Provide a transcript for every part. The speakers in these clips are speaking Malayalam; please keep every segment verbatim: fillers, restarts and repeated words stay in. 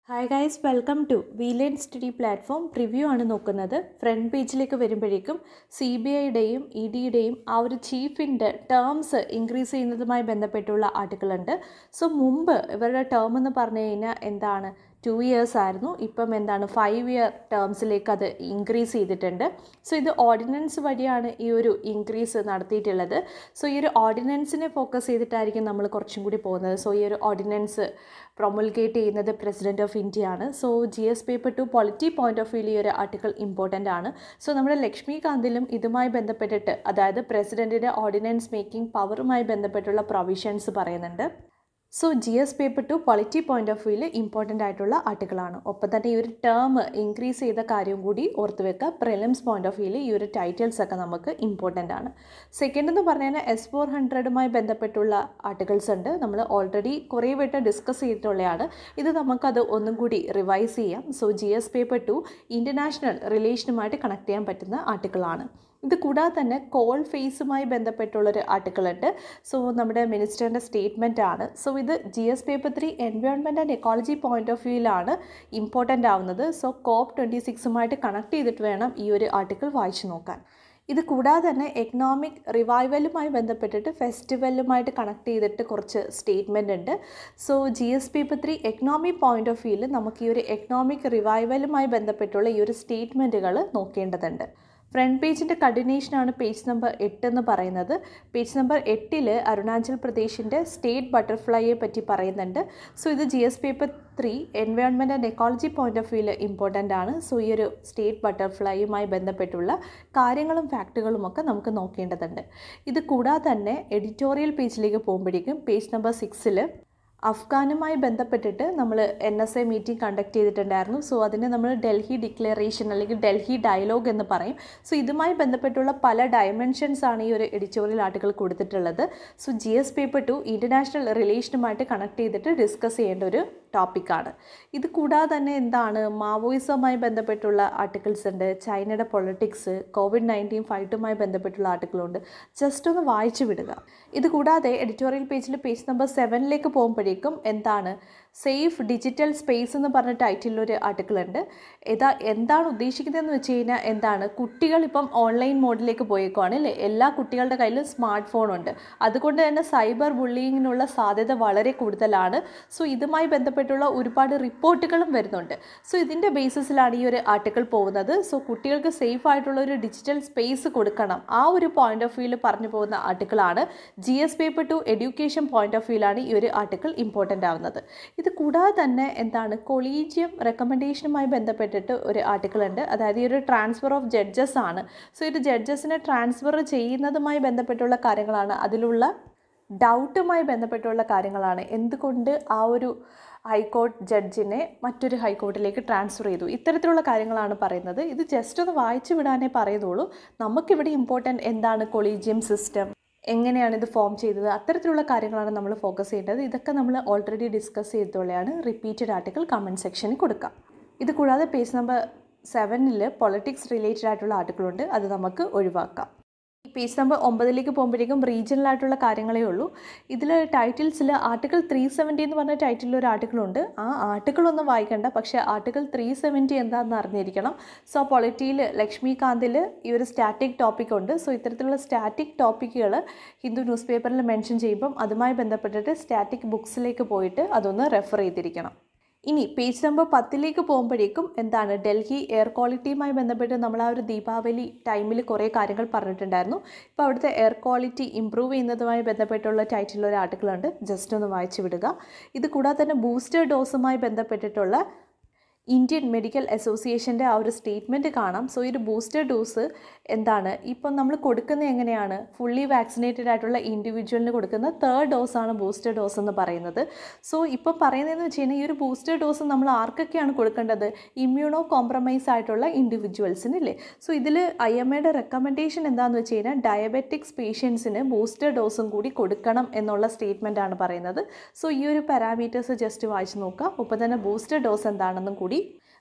Hi guys, welcome to VLearn Study Platform. Preview ആണ് നോക്കുന്നത്. ഫ്രണ്ട് പേജിലേക്ക് വരുമ്പോഴേക്കും സി ബി ഐയുടെയും ഇ ഡിയുടെയും ആ ഒരു ചീഫിൻ്റെ ടേംസ് ഇൻക്രീസ് ചെയ്യുന്നതുമായി ബന്ധപ്പെട്ടുള്ള ആർട്ടിക്കിൾ ഉണ്ട്. സോ മുമ്പ് ഇവരുടെ ടേം എന്ന് പറഞ്ഞു കഴിഞ്ഞാൽ എന്താണ് ടു ഇയേഴ്സ് ആയിരുന്നു. ഇപ്പം എന്താണ് ഫൈവ് ഇയർ ടേംസിലേക്ക് അത് ഇൻക്രീസ് ചെയ്തിട്ടുണ്ട്. സോ ഇത് ഓർഡിനൻസ് വഴിയാണ് ഈ ഒരു ഇൻക്രീസ് നടത്തിയിട്ടുള്ളത്. സോ ഈ ഒരു ഓർഡിനൻസിനെ ഫോക്കസ് ചെയ്തിട്ടായിരിക്കും നമ്മൾ കുറച്ചും കൂടി പോകുന്നത്. സോ ഈ ഒരു ഓർഡിനൻസ് പ്രൊമുൾഗേറ്റ് ചെയ്യുന്നത് പ്രസിഡന്റ് ഓഫ് ഇന്ത്യ ആണ്. So G S paper two polity point of വ്യൂയിൽ ഈ ഒരു ആർട്ടിക്കിൾ ഇമ്പോർട്ടൻ്റ് ആണ്. സോ നമ്മുടെ ലക്ഷ്മികാന്തിലും ഇതുമായി ബന്ധപ്പെട്ടിട്ട് അതായത് പ്രസിഡന്റിൻ്റെ ഓർഡിനൻസ് മേക്കിംഗ് പവറുമായി ബന്ധപ്പെട്ടുള്ള പ്രൊവിഷൻസ് പറയുന്നുണ്ട്. So G S paper two polity point of വ്യൂയിൽ ഇമ്പോർട്ടൻ്റ് ആയിട്ടുള്ള ആർട്ടിക്കിളാണ്. ഒപ്പം തന്നെ ഈ ഒരു ടേം ഇൻക്രീസ് ചെയ്ത കാര്യം കൂടി ഓർത്ത് വെക്കുക. പ്രിലിംസ് പോയിന്റ് ഓഫ് വ്യൂയിൽ ഈ ഒരു ടൈറ്റിൽസ് ഒക്കെ നമുക്ക് ഇമ്പോർട്ടൻ്റ് ആണ്. സെക്കൻഡ് എന്ന് പറഞ്ഞു കഴിഞ്ഞാൽ എസ് ഫോർ ഹൺഡ്രഡുമായി ബന്ധപ്പെട്ടുള്ള ആർട്ടിക്കിൾസ് ഉണ്ട്. നമ്മൾ ഓൾറെഡി കുറേ വട്ടം ഡിസ്കസ് ചെയ്തിട്ടുള്ളതാണ്. ഇത് നമുക്കത് ഒന്നും കൂടി റിവൈസ് ചെയ്യാം. So G S paper two international റിലേഷനുമായിട്ട് കണക്ട് ചെയ്യാൻ പറ്റുന്ന ആർട്ടിക്കിളാണ്. ഇത് കൂടാതെ തന്നെ കോൾ ഫേസുമായി ബന്ധപ്പെട്ടുള്ളൊരു ആർട്ടിക്കിൾ ഉണ്ട്. സോ നമ്മുടെ മിനിസ്റ്ററിൻ്റെ സ്റ്റേറ്റ്മെൻ്റ് ആണ്. സോ ഇത് G S paper three environment and ecology point of വ്യൂയിലാണ് ഇമ്പോർട്ടൻ്റ് ആവുന്നത്. സോ കോപ്പ് ട്വൻറ്റി സിക്സുമായിട്ട് കണക്ട് ചെയ്തിട്ട് വേണം ഈ ഒരു ആർട്ടിക്കിൾ വായിച്ചു നോക്കാൻ. ഇത് കൂടാതെ തന്നെ എക്കണോമിക് റിവൈവലുമായി ബന്ധപ്പെട്ടിട്ട് ഫെസ്റ്റിവലുമായിട്ട് കണക്ട് ചെയ്തിട്ട് കുറച്ച് സ്റ്റേറ്റ്മെൻ്റ് ഉണ്ട്. So G S paper three economy point of വ്യൂയിൽ നമുക്ക് ഈ ഒരു എക്കണോമിക് റിവൈവലുമായി ബന്ധപ്പെട്ടുള്ള ഈ ഒരു സ്റ്റേറ്റ്മെൻറ്റുകൾ നോക്കേണ്ടതുണ്ട്. ഫ്രണ്ട് പേജിൻ്റെ കണ്ടിന്യൂഷനാണ് പേജ് നമ്പർ എട്ട് എന്ന് പറയുന്നത്. പേജ് നമ്പർ എട്ടിൽ അരുണാചൽ പ്രദേശിൻ്റെ സ്റ്റേറ്റ് ബട്ടർഫ്ലൈയെ പറ്റി പറയുന്നുണ്ട്. സോ ഇത് G S paper three environment and ecology point of വ്യൂയിൽ ഇമ്പോർട്ടൻ്റ് ആണ്. സോ ഈ ഒരു സ്റ്റേറ്റ് ബട്ടർഫ്ലൈയുമായി ബന്ധപ്പെട്ടുള്ള കാര്യങ്ങളും ഫാക്റ്റുകളും ഒക്കെ നമുക്ക് നോക്കേണ്ടതുണ്ട്. ഇത് കൂടാതെ തന്നെ എഡിറ്റോറിയൽ പേജിലേക്ക് പോകുമ്പോഴേക്കും പേജ് നമ്പർ സിക്സിൽ അഫ്ഗാനുമായി ബന്ധപ്പെട്ടിട്ട് നമ്മൾ N S A meeting conduct ചെയ്തിട്ടുണ്ടായിരുന്നു. സോ അതിന് നമ്മൾ ഡൽഹി ഡിക്ലറേഷൻ അല്ലെങ്കിൽ ഡൽഹി ഡയലോഗ് എന്ന് പറയും. സോ ഇതുമായി ബന്ധപ്പെട്ടുള്ള പല ഡയമെൻഷൻസ് ആണ് ഈ ഒരു എഡിറ്റോറിയൽ ആർട്ടിക്കിൾ കൊടുത്തിട്ടുള്ളത്. So G S paper two international റിലേഷനുമായിട്ട് കണക്ട് ചെയ്തിട്ട് ഡിസ്കസ് ചെയ്യേണ്ട ഒരു ടോപ്പിക്കാണ്. ഇത് കൂടാതെ തന്നെ എന്താണ് മാവോയിസവുമായി ബന്ധപ്പെട്ടുള്ള ആർട്ടിക്കിൾസ് ഉണ്ട്. ചൈനയുടെ പൊളിറ്റിക്സ്, കോവിഡ് നയൻറ്റീൻ ഫൈറ്റുമായി ബന്ധപ്പെട്ടുള്ള ആർട്ടിക്കിളുണ്ട്. ജസ്റ്റ് ഒന്ന് വായിച്ചു വിടുക. ഇത് കൂടാതെ എഡിറ്റോറിയൽ പേജിൽ പേജ് നമ്പർ സെവനിലേക്ക് പോകുമ്പോഴേക്കും എന്താണ് സേഫ് ഡിജിറ്റൽ സ്പേസ് എന്ന് പറഞ്ഞ ടൈറ്റിലൊരു ആർട്ടിക്കിൾ ഉണ്ട്. ഇതാ എന്താണ് ഉദ്ദേശിക്കുന്നതെന്ന് വെച്ച് കഴിഞ്ഞാൽ എന്താണ് കുട്ടികൾ ഇപ്പം ഓൺലൈൻ മോഡിലേക്ക് പോയേക്കുവാണ് അല്ലേ. എല്ലാ കുട്ടികളുടെ കയ്യിലും സ്മാർട്ട് ഫോണുണ്ട്. അതുകൊണ്ട് തന്നെ സൈബർ ബുള്ളിങ്ങിനുള്ള സാധ്യത വളരെ കൂടുതലാണ്. സോ ഇതുമായി ബന്ധപ്പെട്ടുള്ള ഒരുപാട് റിപ്പോർട്ടുകളും വരുന്നുണ്ട്. സോ ഇതിൻ്റെ ബേസിസിലാണ് ഈ ഒരു ആർട്ടിക്കിൾ പോകുന്നത്. സോ കുട്ടികൾക്ക് സേഫ് ആയിട്ടുള്ള ഒരു ഡിജിറ്റൽ സ്പേസ് കൊടുക്കണം. ആ ഒരു പോയിന്റ് ഓഫ് വ്യൂയിൽ പറഞ്ഞു പോകുന്ന ആർട്ടിക്കിളാണ്. G S paper two education point of വ്യൂയിലാണ് ഈ ഒരു ആർട്ടിക്കിൾ ഇമ്പോർട്ടൻ്റ് ആവുന്നത്. ഇത് കൂടാതെ തന്നെ എന്താണ് കൊളീജിയം റെക്കമെൻഡേഷനുമായി ബന്ധപ്പെട്ടിട്ട് ഒരു ആർട്ടിക്കിൾ ഉണ്ട്. അതായത് ഈ ഒരു ട്രാൻസ്ഫർ ഓഫ് ജഡ്ജസ് ആണ്. സോ ഇത് ജഡ്ജസിനെ ട്രാൻസ്ഫർ ചെയ്യുന്നതുമായി ബന്ധപ്പെട്ടുള്ള കാര്യങ്ങളാണ്. അതിലുള്ള ഡൗട്ടുമായി ബന്ധപ്പെട്ടുള്ള കാര്യങ്ങളാണ്. എന്തുകൊണ്ട് ആ ഒരു ഹൈക്കോർട്ട് ജഡ്ജിനെ മറ്റൊരു ഹൈക്കോർട്ടിലേക്ക് ട്രാൻസ്ഫർ ചെയ്തു, ഇത്തരത്തിലുള്ള കാര്യങ്ങളാണ് പറയുന്നത്. ഇത് ജസ്റ്റ് ഒന്ന് വായിച്ചു വിടാനേ പറയുന്നുള്ളൂ. നമുക്കിവിടെ ഇമ്പോർട്ടൻ്റ് എന്താണ് കൊളീജിയം സിസ്റ്റം, എങ്ങനെയാണ് ഇത് ഫോം ചെയ്തത്, അത്തരത്തിലുള്ള കാര്യങ്ങളാണ് നമ്മൾ ഫോക്കസ് ചെയ്യേണ്ടത്. ഇതൊക്കെ നമ്മൾ ഓൾറെഡി ഡിസ്കസ് ചെയ്തിട്ടുള്ളതാണ്. റിപ്പീറ്റഡ് ആർട്ടിക്കിൾ കമൻറ്റ് സെക്ഷനിൽ കൊടുക്കാം. ഇത് കൂടാതെ പേജ് നമ്പർ സെവനിൽ പൊളിറ്റിക്സ് റിലേറ്റഡ് ആയിട്ടുള്ള ആർട്ടിക്കിളുണ്ട്. അത് നമുക്ക് ഒഴിവാക്കാം. പേജ് നമ്പർ ഒമ്പതിലേക്ക് പോകുമ്പോഴേക്കും റീജിയണൽ ആയിട്ടുള്ള കാര്യങ്ങളേ ഉള്ളൂ. ഇതിൽ ടൈറ്റിൽസിൽ ആർട്ടിക്കിൾ ത്രീ സെവൻറ്റി എന്ന് പറഞ്ഞ ടൈറ്റിൽ ഒരു ആർട്ടിക്കിളുണ്ട്. ആ ആർട്ടിക്കിൾ ഒന്നും വായിക്കണ്ട, പക്ഷേ ആർട്ടിക്കിൾ ത്രീ സെവൻറ്റി എന്താണെന്ന് അറിഞ്ഞിരിക്കണം. സോ പൊളിറ്റിയിൽ ലക്ഷ്മികാന്തിൽ ഈ ഒരു സ്റ്റാറ്റിക് ടോപ്പിക് ഉണ്ട്. സോ ഇത്തരത്തിലുള്ള സ്റ്റാറ്റിക് ടോപ്പിക്കുകൾ ഹിന്ദു ന്യൂസ് പേപ്പറിൽ മെൻഷൻ ചെയ്യുമ്പം അതുമായി ബന്ധപ്പെട്ടിട്ട് സ്റ്റാറ്റിക് ബുക്സിലേക്ക് പോയിട്ട് അതൊന്ന് റെഫർ ചെയ്തിരിക്കണം. ഇനി പേജ് നമ്പർ പത്തിലേക്ക് പോകുമ്പോഴേക്കും എന്താണ് ഡൽഹി എയർ ക്വാളിറ്റിയുമായി ബന്ധപ്പെട്ട് നമ്മൾ ആ ഒരു ദീപാവലി ടൈമിൽ കുറേ കാര്യങ്ങൾ പറഞ്ഞിട്ടുണ്ടായിരുന്നു. ഇപ്പോൾ അവിടുത്തെ എയർ ക്വാളിറ്റി ഇമ്പ്രൂവ് ചെയ്യുന്നതുമായി ബന്ധപ്പെട്ടുള്ള ടൈറ്റിലൊരു ആർട്ടിക്കിളുണ്ട്. ജസ്റ്റ് ഒന്ന് വായിച്ചു വിടുക. ഇത് കൂടാതെ തന്നെ ബൂസ്റ്റർ ഡോസുമായി ബന്ധപ്പെട്ടിട്ടുള്ള ഇന്ത്യൻ മെഡിക്കൽ അസോസിയേഷൻ്റെ ആ ഒരു സ്റ്റേറ്റ്മെൻറ്റ് കാണാം. സോ ഈ ഒരു ബൂസ്റ്റർ ഡോസ് എന്താണ് ഇപ്പം നമ്മൾ കൊടുക്കുന്നത് എങ്ങനെയാണ് ഫുള്ളി വാക്സിനേറ്റഡ് ആയിട്ടുള്ള ഇൻഡിവിജ്വലിന് കൊടുക്കുന്ന തേർഡ് ഡോസാണ് ബൂസ്റ്റർ ഡോസ് എന്ന് പറയുന്നത്. സോ ഇപ്പം പറയുന്നതെന്ന് വെച്ച് കഴിഞ്ഞാൽ ഈ ഒരു ബൂസ്റ്റർ ഡോസ് നമ്മൾ ആർക്കൊക്കെയാണ് കൊടുക്കേണ്ടത്, ഇമ്മ്യൂണോ കോംപ്രമൈസ് ആയിട്ടുള്ള ഇൻഡിവിജ്വൽസിന് ഇല്ലേ. സോ ഇതിൽ ഐ എം എയുടെ റെക്കമെൻഡേഷൻ എന്താണെന്ന് വെച്ച് കഴിഞ്ഞാൽ ഡയബറ്റിക്സ് പേഷ്യൻസിന് ബൂസ്റ്റർ ഡോസും കൂടി കൊടുക്കണം എന്നുള്ള സ്റ്റേറ്റ്മെൻ്റ് ആണ് പറയുന്നത്. സോ ഈ ഒരു പാരാമീറ്റേഴ്സ് ജസ്റ്റ് വായിച്ച് നോക്കുക. ഒപ്പം തന്നെ ബൂസ്റ്റർ ഡോസ് എന്താണെന്നും കൂടി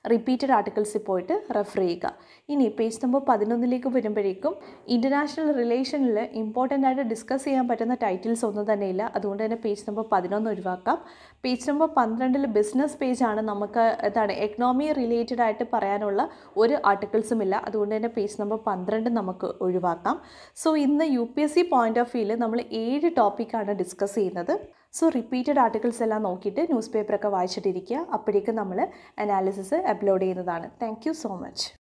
റിപ്പീറ്റഡ് ആർട്ടിക്കിൾസിൽ പോയിട്ട് റെഫർ ചെയ്യുക. ഇനി പേജ് നമ്പർ പതിനൊന്നിലേക്ക് വരുമ്പോഴേക്കും ഇൻ്റർനാഷണൽ റിലേഷനിൽ ഇമ്പോർട്ടൻ്റ് ആയിട്ട് ഡിസ്കസ് ചെയ്യാൻ പറ്റുന്ന ടൈറ്റിൽസ് ഒന്നും തന്നെയില്ല. അതുകൊണ്ട് തന്നെ പേജ് നമ്പർ പതിനൊന്ന് ഒഴിവാക്കാം. പേജ് നമ്പർ പന്ത്രണ്ടിൽ ബിസിനസ് പേജാണ്. നമുക്ക് എന്താണ് എക്കണോമി റിലേറ്റഡ് ആയിട്ട് പറയാനുള്ള ഒരു ആർട്ടിക്കിൾസും ഇല്ല. അതുകൊണ്ട് തന്നെ പേജ് നമ്പർ പന്ത്രണ്ട് നമുക്ക് ഒഴിവാക്കാം. സോ ഇന്ന് U P S C point of വ്യൂവിൽ നമ്മൾ ഏഴ് ടോപ്പിക്കാണ് ഡിസ്കസ് ചെയ്യുന്നത്. സോ റിപ്പീറ്റഡ് ആർട്ടിക്കിൾസ് എല്ലാം നോക്കിയിട്ട് ന്യൂസ് പേപ്പറൊക്കെ വായിച്ചിട്ടിരിക്കുക. അപ്പോഴേക്കും നമ്മൾ അനാലിസിസ് അപ്ലോഡ് ചെയ്യുന്നതാണ്. Thank you so much.